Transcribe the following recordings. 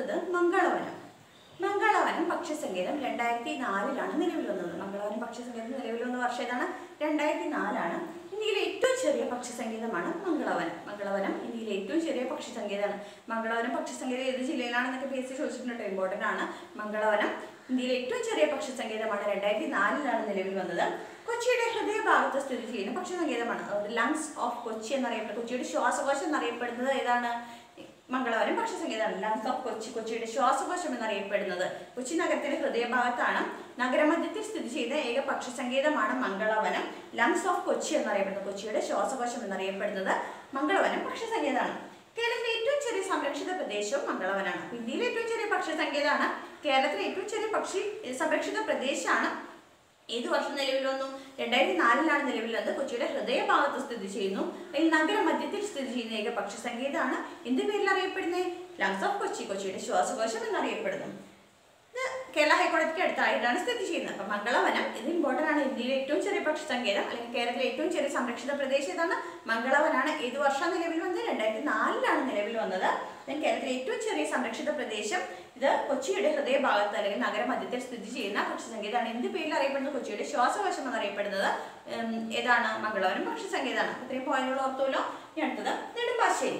അടുത്തത് മംഗളവനം. മംഗളവനം പക്ഷിസങ്കേതം 2004 നിലവിൽ വന്നത്. മംഗളവനം പക്ഷിസങ്കേതം നിലവിൽ വന്ന വർഷം ഏതാണ്? 2004. ഇന്ത്യയിലെ ഏറ്റവും ചെറിയ പക്ഷിസങ്കേതമാണ് മംഗളവനം. മംഗളവനം ഇന്ത്യയിലെ ഏറ്റവും ചെറിയ പക്ഷിസങ്കേതമാണ്. മംഗളവനം പക്ഷിസങ്കേതം ഏത് ജില്ലയിലാണെന്നൊക്കെ PSC ചോദിച്ചിട്ടുണ്ട്. ഇമ്പോർട്ടൻ്റ് ആണ്. മംഗളവനം ഇന്ത്യയിലെ ഏറ്റവും ചെറിയ പക്ഷിസങ്കേതമാണ്. 2004 നിലവിൽ വന്നത്. കൊച്ചിയുടെ ഹൃദയഭാഗത്ത് സ്ഥിതി ചെയ്യുന്ന പക്ഷിസങ്കേതമാണ്. ലങ്സ് ഓഫ് കൊച്ചി എന്നറിയപ്പെടുന്നത്, കൊച്ചിയുടെ ശ്വാസകോശം എന്നറിയപ്പെടുന്നത് ഏതാണ്? മംഗളവനം പക്ഷിസങ്കേതമാണ്. ലങ്സ് ഓഫ് കൊച്ചി, കൊച്ചിയുടെ ശ്വാസകോശം എന്നറിയപ്പെടുന്നത്. കൊച്ചി നഗരത്തിന്റെ ഹൃദയഭാഗത്താണ്. നഗരമധ്യത്തിൽ സ്ഥിതി ചെയ്ത ഏക പക്ഷിസങ്കേതമാണ് മംഗളവനം. ലങ്സ് ഓഫ് കൊച്ചി എന്നറിയപ്പെടുന്നത്, കൊച്ചിയുടെ ശ്വാസകോശം എന്നറിയപ്പെടുന്നത് മംഗളവനം പക്ഷിസങ്കേതമാണ്. കേരളത്തിലെ ഏറ്റവും ചെറിയ സംരക്ഷിത പ്രദേശവും മംഗളവനാണ്. ഇന്ത്യയിലെ ഏറ്റവും ചെറിയ പക്ഷിസങ്കേതമാണ്. കേരളത്തിലെ ഏറ്റവും ചെറിയ പക്ഷി സംരക്ഷിത പ്രദേശമാണ്. ഏത് വർഷം നിലവിൽ വന്നു? 2004 നിലവിൽ വന്നത്. കൊച്ചിയുടെ ഹൃദയഭാഗത്ത് സ്ഥിതി ചെയ്യുന്നു. അതിൽ നഗരമധ്യത്തിൽ സ്ഥിതി ചെയ്യുന്ന ഏക പക്ഷിസങ്കേതമാണ്. എന്ത് പേരിൽ അറിയപ്പെടുന്നത്? ലങ്സ് ഓഫ് കൊച്ചി, കൊച്ചിയുടെ ശ്വാസകോശം എന്നറിയപ്പെടുന്നു. ഇത് കേരള ഹൈക്കോടതിക്ക് അടുത്തായിട്ടാണ് സ്ഥിതി ചെയ്യുന്നത്. അപ്പം മംഗളവനം ഇത് ഇമ്പോർട്ടൻ്റ് ആണ്. ഇന്ത്യയിലെ ഏറ്റവും ചെറിയ പക്ഷിസങ്കേതം അല്ലെങ്കിൽ കേരളത്തിലെ ഏറ്റവും ചെറിയ സംരക്ഷിത പ്രദേശം ഏതാണ്? മംഗളവനാണ്. ഏത് വർഷം നിലവിൽ വന്നത്? 2004 നിലവിൽ വന്നത്. കേരളത്തിലെ ഏറ്റവും ചെറിയ സംരക്ഷിത പ്രദേശം ഇത് കൊച്ചിയുടെ ഹൃദയഭാഗത്ത് അല്ലെങ്കിൽ നഗരമധ്യത്തിൽ സ്ഥിതി ചെയ്യുന്ന പക്ഷിസങ്കേതമാണ്. എന്ത് പേരിൽ അറിയപ്പെടുന്നത്? കൊച്ചിയുടെ ശ്വാസകോശം എന്നറിയപ്പെടുന്നത് ഏതാണ്? മംഗളവനം പക്ഷിസങ്കേതമാണ്. ഇത്രയും പോയിന്റുകൾ ഓർത്തുമല്ലോ. ഇനി അടുത്തത് നെടുമ്പാശ്ശേരി.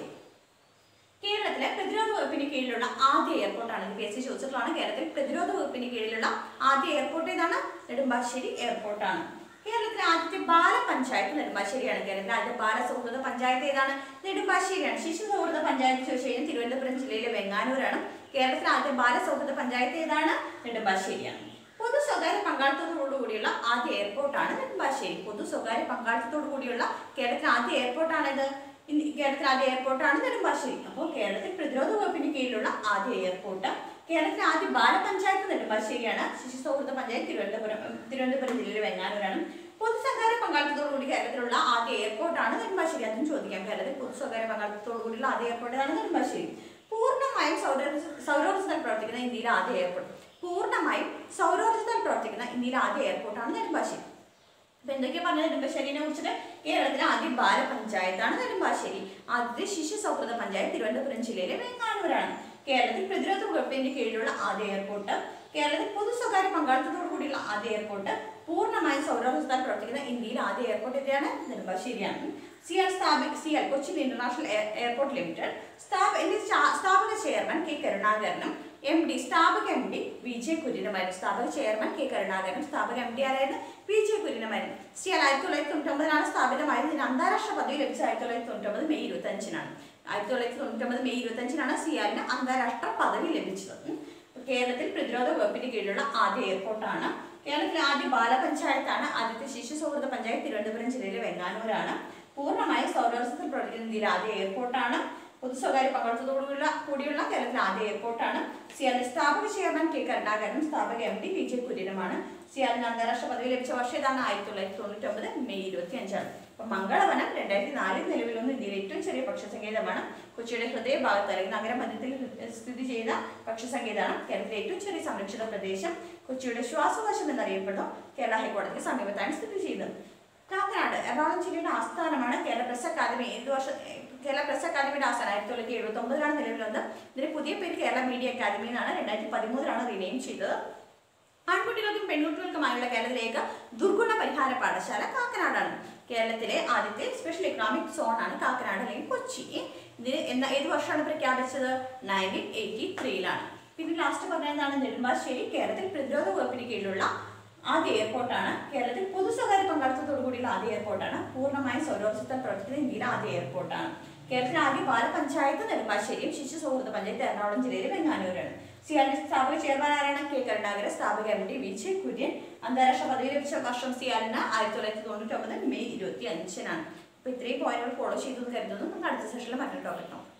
കേരളത്തിലെ പ്രതിരോധ വകുപ്പിന് കീഴിലുള്ള ആദ്യ എയർപോർട്ടാണ്. PSC ചോദിച്ചിട്ടുള്ളതാണ്. കേരളത്തിൽ പ്രതിരോധ വകുപ്പിന് കീഴിലുള്ള ആദ്യ എയർപോർട്ട് ഏതാണ്? നെടുമ്പാശ്ശേരി എയർപോർട്ടാണ്. കേരളത്തിലെ ആദ്യത്തെ ബാലപഞ്ചായത്ത് നെടുമ്പാശ്ശേരിയാണ്. കേരളത്തിലെ ആദ്യത്തെ ബാലസൗഹൃദ പഞ്ചായത്ത് ഏതാണ്? നെടുമ്പാശ്ശേരിയാണ്. ശിശു സൗഹൃദ പഞ്ചായത്ത് ചോദിച്ചു കഴിഞ്ഞാൽ തിരുവനന്തപുരം ജില്ലയിലെ വെങ്ങാനൂരാണ്. കേരളത്തിലെ ആദ്യ ബാലസൗഹൃദ പഞ്ചായത്ത് ഏതാണ്? നെടുമ്പാശ്ശേരിയാണ്. പൊതു സ്വകാര്യ പങ്കാളിത്തത്തോടു കൂടിയുള്ള ആദ്യ എയർപോർട്ടാണ് നെടുമ്പാശ്ശേരി. പൊതു സ്വകാര്യ പങ്കാളിത്തത്തോടു കൂടിയുള്ള കേരളത്തിലെ ആദ്യ എയർപോർട്ടാണിത്. കേരളത്തിലെ ആദ്യ എയർപോർട്ടാണ് നെടുമ്പാശ്ശേരി. അപ്പോൾ കേരളത്തിൽ പ്രതിരോധ വകുപ്പിന് കീഴിലുള്ള ആദ്യ എയർപോർട്ട്. കേരളത്തിലെ ആദ്യ ബാലപഞ്ചായത്ത് നെടുമ്പാശ്ശേരിയാണ്. ശിശു സൗഹൃദ പഞ്ചായത്ത് തിരുവനന്തപുരം ജില്ലയിലെ വെങ്ങാനൂരാണ്. പൊതു സ്വകാര്യ പങ്കാളിത്തത്തോടുകൂടി കേരളത്തിലുള്ള ആദ്യ എയർപോർട്ടാണ് നെടുമ്പാശ്ശേരി. അതും ചോദിക്കാം. കേരളത്തിൽ പൊതു സ്വകാര്യ പങ്കാളിത്തത്തോടു കൂടിയുള്ള ആദ്യ എയർപോർട്ടാണ് നെടുമ്പാശ്ശേരി. പൂർണ്ണമായും സൗരോർജ്ജത്തിൽ പ്രവർത്തിക്കുന്ന ഇന്ത്യയിലെ ആദ്യ എയർപോർട്ട്. പൂർണ്ണമായും സൗരോർജ്ജത്തിൽ പ്രവർത്തിക്കുന്ന ഇന്ത്യയിലെ ആദ്യ എയർപോർട്ടാണ് നെടുമ്പാശ്ശേരി. അപ്പൊ എന്തൊക്കെയാ പറഞ്ഞത് നെടുമ്പാശ്ശേരിനെ കുറിച്ചിട്ട്? കേരളത്തിലെ ആദ്യ ബാലപഞ്ചായത്താണ് നെടുമ്പാശ്ശേരി. ആദ്യത്തെ ശിശു സൗഹൃദ പഞ്ചായത്ത് തിരുവനന്തപുരം ജില്ലയിലെ വെങ്ങാനൂരാണ്. കേരളത്തിൽ പ്രതിരോധ വകുപ്പിന്റെ കീഴിലുള്ള ആദ്യ എയർപോർട്ട്. കേരളത്തിൽ പൊതു സ്വകാര്യ പങ്കാളിത്തത്തോടു കൂടിയുള്ള ആദ്യ എയർപോർട്ട്. പൂർണ്ണമായും സൗരോർജ്ജത്താൽ പ്രവർത്തിക്കുന്ന ഇന്ത്യയിലെ ആദ്യ എയർപോർട്ട് എവിടെയാണ്? നെടുമ്പാശ്ശേരിയാണ്. CIAL Cochin international airport limited സ്ഥാപക ചെയർമാൻ K. കരുണാകരനും MD സ്ഥാപക MD VJ കുര്യനുമായിരുന്നു. സ്ഥാപക ചെയർമാൻ K. കരുണാകരനും സ്ഥാപക MD ആരായിരുന്നു? VJ കുര്യനുമായിരുന്നു. സിയാൽ 1999 സ്ഥാപിതമായത്. ഇതിന് അന്താരാഷ്ട്ര പദവി ലഭിച്ചത് 1999 മെയ് 25 1999 മെയ് 25 സിയാലിന് അന്താരാഷ്ട്ര പദവി ലഭിച്ചത്. കേരളത്തിൽ പ്രതിരോധ വകുപ്പിന് കീഴിലുള്ള ആദ്യ എയർപോർട്ടാണ്. കേരളത്തിലെ ആദ്യ ബാലപഞ്ചായത്താണ്. ആദ്യത്തെ ശിശു സൗഹൃദ പഞ്ചായത്ത് തിരുവനന്തപുരം ജില്ലയിലെ വെങ്ങാനൂരാണ്. പൂർണ്ണമായും സൗരോർജ്ജത്തിൽ പ്രവർത്തിക്കുന്ന ഇന്ത്യയിലെ ആദ്യ എയർപോർട്ടാണ്. പൊതു സ്വകാര്യ പങ്കാളിത്തത്തോടുകൂടിയുള്ള കേരളത്തിലെ ആദ്യ എയർപോർട്ടാണ്. സിയാലിന്റെ സ്ഥാപക ചെയർമാൻ K. കരുണാകരനും സ്ഥാപക MD VJ കുര്യനുമാണ്. സിയാലിന് അന്താരാഷ്ട്ര പദവി ലഭിച്ച വർഷം ഏതാണ്? 1999 മെയ് 25. അപ്പൊ മംഗളവനം 2004 നിലവിൽ വന്ന ഇന്ത്യയിലെ ഏറ്റവും ചെറിയ പക്ഷിസങ്കേതമാണ്. കൊച്ചിയുടെ ഹൃദയഭാഗത്ത് അല്ലെങ്കിൽ നഗരമധ്യത്തിൽ സ്ഥിതി ചെയ്ത പക്ഷിസങ്കേതമാണ്. കേരളത്തിലെ ഏറ്റവും ചെറിയ സംരക്ഷിത പ്രദേശം. കൊച്ചിയുടെ ശ്വാസകോശം എന്നറിയപ്പെടുന്നു. കേരള ഹൈക്കോടതിക്ക് സമീപത്താണ് സ്ഥിതി ചെയ്യുന്നത്. കാക്കനാട് എറണാകുളം ജില്ലയുടെ ആസ്ഥാനമാണ്. Kerala press academy Kerala press അക്കാദമിയുടെ ആസ്ഥാനം 1979 നിലവിൽ വന്നത്. ഇതിന്റെ പുതിയ പേര് കേരള മീഡിയ അക്കാദമി എന്നാണ്. 2013 റീനെയിം ചെയ്തത്. ആൺകുട്ടികൾക്കും പെൺകുട്ടികൾക്കുമായുള്ള കേരളത്തിലേക്ക് ദുർഗുണ പരിഹാര പാഠശാല കാക്കനാടാണ്. കേരളത്തിലെ ആദ്യത്തെ സ്പെഷ്യൽ എക്കണോമിക് സോൺ ആണ് കാക്കനാട് അല്ലെങ്കിൽ കൊച്ചി. ഇത് ഏത് വർഷമാണ് പ്രഖ്യാപിച്ചത്? 1983. പിന്നെ ലാസ്റ്റ് പറഞ്ഞതാണ് നെടുമ്പാശ്ശേരി കേരളത്തിൽ പ്രതിരോധ വകുപ്പിന് കീഴിലുള്ള ആദ്യ എയർപോർട്ടാണ്. കേരളത്തിൽ പൊതു സ്വകാര്യ പങ്കാളിത്തത്തോടു കൂടിയുള്ള ആദ്യ എയർപോർട്ടാണ്. പൂർണ്ണമായും സൗരോർജ്ജത്തിൽ പ്രവർത്തിക്കുന്ന ഇന്ത്യയിലെ ആദ്യ എയർപോർട്ടാണ്. കേരളത്തിലെ ആദ്യ ബാലപഞ്ചായത്ത് നെടുമ്പാശ്ശേരിയും ശിശു സൗഹൃദ പഞ്ചായത്ത് എറണാകുളം ജില്ലയിലെ വെങ്ങാനൂരാണ്. സിയാലിന്റെ സ്ഥാപക ചെയർമാൻ ആരാണ്? K. കരുണാകരൻ സ്ഥാപക MD VJ കുര്യൻ. അന്താരാഷ്ട്ര പദവി ലഭിച്ച വർഷം സിയാലിന് 1999 മെയ് 25. അപ്പൊ ഇത്രയും പോയിന്റുകൾ ഫോളോ ചെയ്തു കരുതുന്നു. നമുക്ക് അടുത്ത സെഷനിൽ മറ്റൊരു ടോപ്പിക് നോക്കാം.